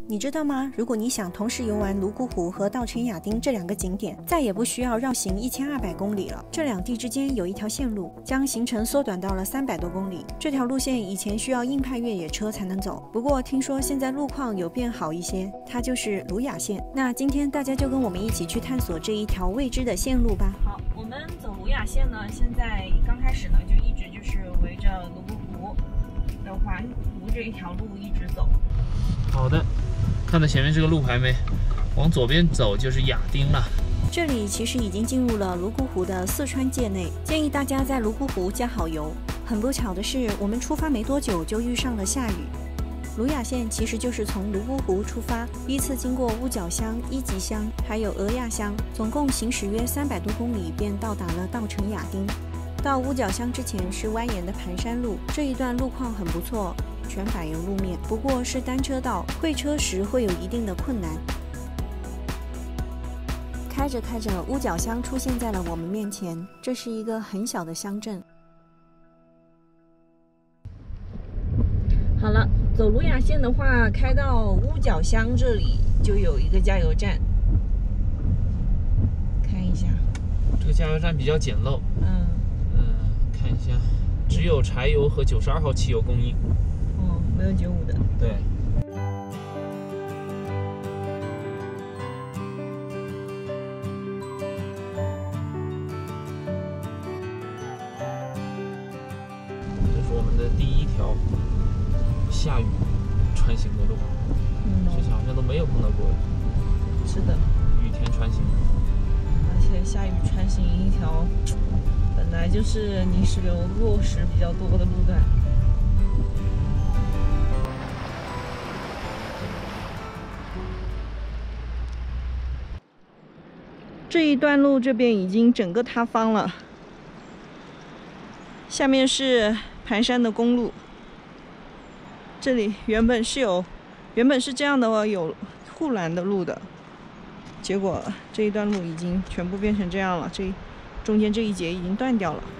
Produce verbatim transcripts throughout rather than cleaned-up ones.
你知道吗？如果你想同时游玩泸沽湖和稻城亚丁这两个景点，再也不需要绕行一千二百公里了。这两地之间有一条线路，将行程缩短到了三百多公里。这条路线以前需要硬派越野车才能走，不过听说现在路况有变好一些，它就是鲁雅线。那今天大家就跟我们一起去探索这一条未知的线路吧。 好，我们走鲁雅线呢，现在刚开始呢就一直就是围着泸沽湖的环湖这一条路一直走。 好的。看到前面这个路牌没？往左边走就是亚丁了。 这里其实已经进入了泸沽湖的四川界内，建议大家在泸沽湖加好油。很不巧的是，我们出发没多久就遇上了下雨。鲁雅线其实就是从泸沽湖出发，依次经过乌角乡、一级乡，还有俄亚乡，总共行驶约三百多公里，便到达了稻城亚丁。到乌角乡之前是蜿蜒的盘山路，这一段路况很不错。全柏油路面，不过是单车道，会车时会有一定的困难。开着开着，乌角乡出现在了我们面前，这是一个很小的乡镇。 好了，走鲁雅线的话，开到乌角乡这里就有一个加油站，看一下。 这个加油站比较简陋。 嗯嗯、呃，看一下，只有柴油和九十二号汽油供应。 哦，没有九五的。 对。这是我们的第一条下雨穿行的路， 嗯， 之前好像都没有碰到过。 是的， 雨天穿行。 而且下雨穿行一条本来就是泥石流落石比较多的路段。这一段路这边已经整个塌方了，下面是盘山的公路。这里原本是有，原本是这样的有护栏的路的，结果这一段路已经全部变成这样了，这中间这一节已经断掉了。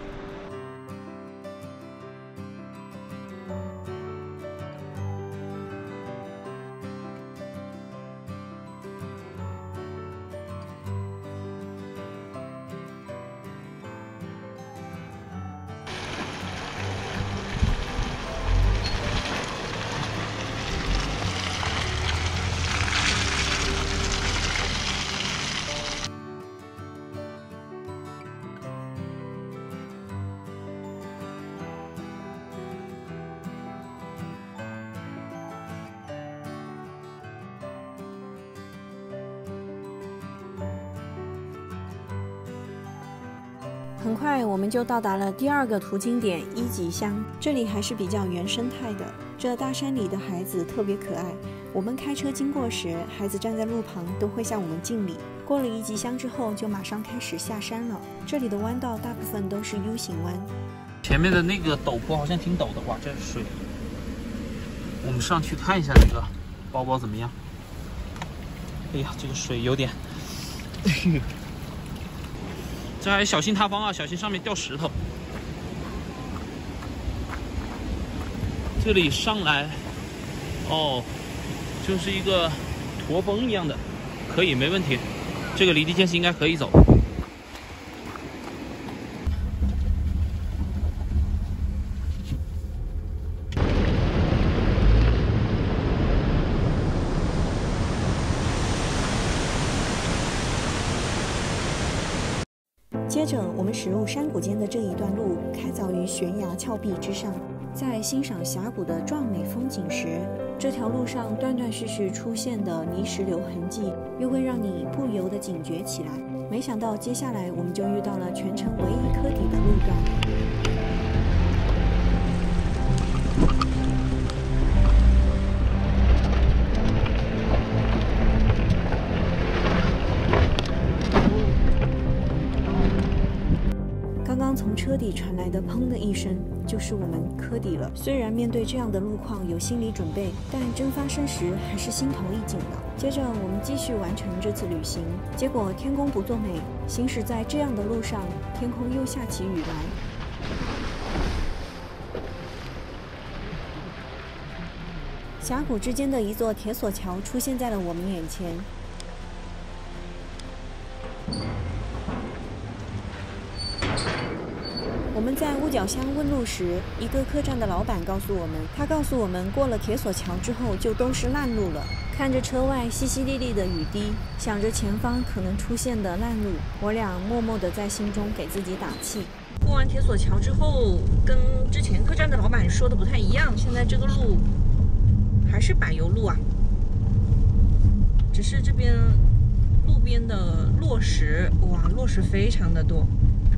很快我们就到达了第二个途经点一级乡，这里还是比较原生态的。这大山里的孩子特别可爱，我们开车经过时，孩子站在路旁都会向我们敬礼。过了一级乡之后，就马上开始下山了。这里的弯道大部分都是 U 型弯。 前面的那个陡坡好像挺陡的，哇，这是水。我们上去看一下那个包包怎么样？哎呀，这个水有点，哎呦。这还小心塌方啊，小心上面掉石头。这里上来，哦，就是一个驼峰一样的，可以没问题。这个离地间隙应该可以走。 接着，我们驶入山谷间的这一段路，开凿于悬崖峭壁之上。在欣赏峡谷的壮美风景时，这条路上断断续续出现的泥石流痕迹，又会让你不由得警觉起来。没想到，接下来我们就遇到了全程唯一磕底的路段。刚从车底传来的砰的一声，就是我们磕底了。虽然面对这样的路况有心理准备，但真发生时还是心头一紧的。接着我们继续完成这次旅行，结果天公不作美，行驶在这样的路上，天空又下起雨来。 峡谷之间的一座铁索桥出现在了我们眼前。我们在屋角乡问路时，一个客栈的老板告诉我们，他告诉我们过了铁索桥之后就都是烂路了。看着车外淅淅沥沥的雨滴，想着前方可能出现的烂路，我俩默默地在心中给自己打气。过完铁索桥之后，跟之前客栈的老板说的不太一样，现在这个路还是柏油路啊，只是这边路边的落石，哇，落石非常的多。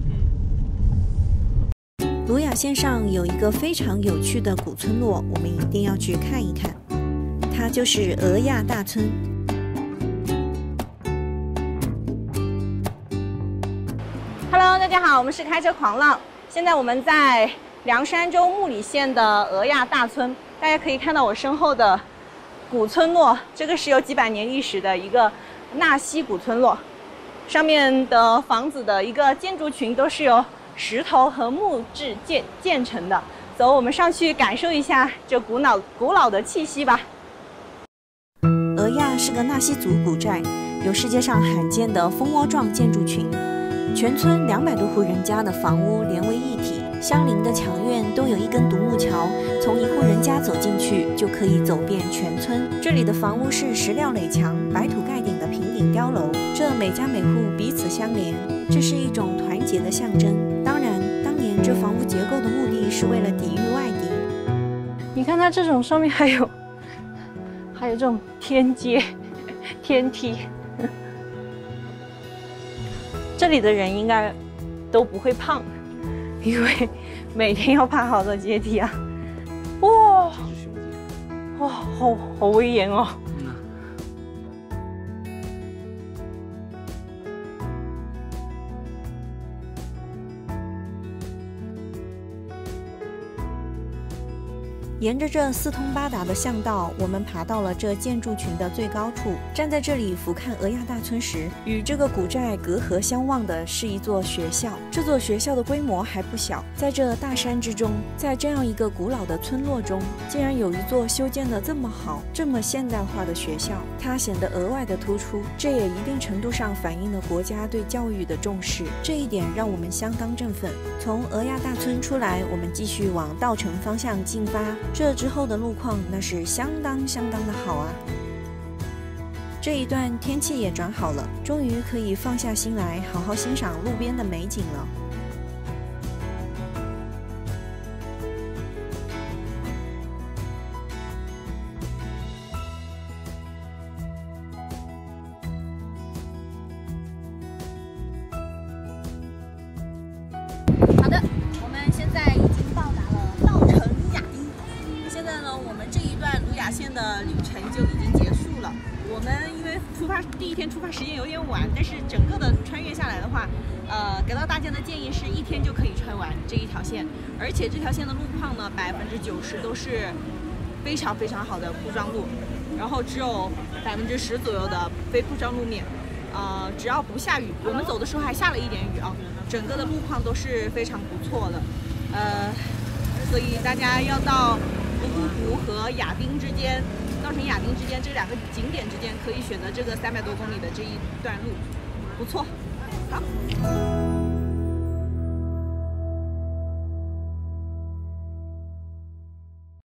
鲁雅线上有一个非常有趣的古村落，我们一定要去看一看，它就是俄亚大村。Hello， 大家好，我们是开车狂浪。现在我们在凉山州木里县的俄亚大村，大家可以看到我身后的古村落，这个是有几百年历史的一个纳西古村落，上面的房子的一个建筑群都是由石头和木质建建成的。走，我们上去感受一下这古老古老的气息吧。俄亚是个纳西族古寨，有世界上罕见的蜂窝状建筑群，全村两百多户人家的房屋连为一体，相邻的墙院都有一根独木桥，从一户人家走进去就可以走遍全村。这里的房屋是石料垒墙、白土盖顶的平顶碉楼，这每家每户彼此相连，这是一种团结的象征。当然，当年这房屋结构的目的是为了抵御外敌。你看它这种上面还有还有这种天阶、天梯，这里的人应该都不会胖，因为每天要爬好多阶梯啊！哇，哇，好好威严哦！沿着这四通八达的巷道，我们爬到了这建筑群的最高处。站在这里俯瞰俄亚大村时，与这个古寨隔河相望的是一座学校。这座学校的规模还不小，在这大山之中，在这样一个古老的村落中，竟然有一座修建得这么好、这么现代化的学校，它显得额外的突出。这也一定程度上反映了国家对教育的重视，这一点让我们相当振奋。从俄亚大村出来，我们继续往稻城方向进发。这之后的路况那是相当相当的好啊！这一段天气也转好了，终于可以放下心来，好好欣赏路边的美景了。好的，我们现在已经到达了稻城亚丁。现在呢，我们这一段鲁雅线的旅程就已经结束了。我们因为出发第一天出发时间有点晚，但是整个的穿越下来的话，呃，给到大家的建议是一天就可以穿完这一条线，而且这条线的路况呢，百分之九十都是非常非常好的铺装路，然后只有百分之十左右的非铺装路面。呃，只要不下雨，我们走的时候还下了一点雨啊，整个的路况都是非常不错的。呃，所以大家要到泸沽湖和亚丁之间，稻城亚丁之间这两个景点之间，可以选择这个三百多公里的这一段路，不错。好。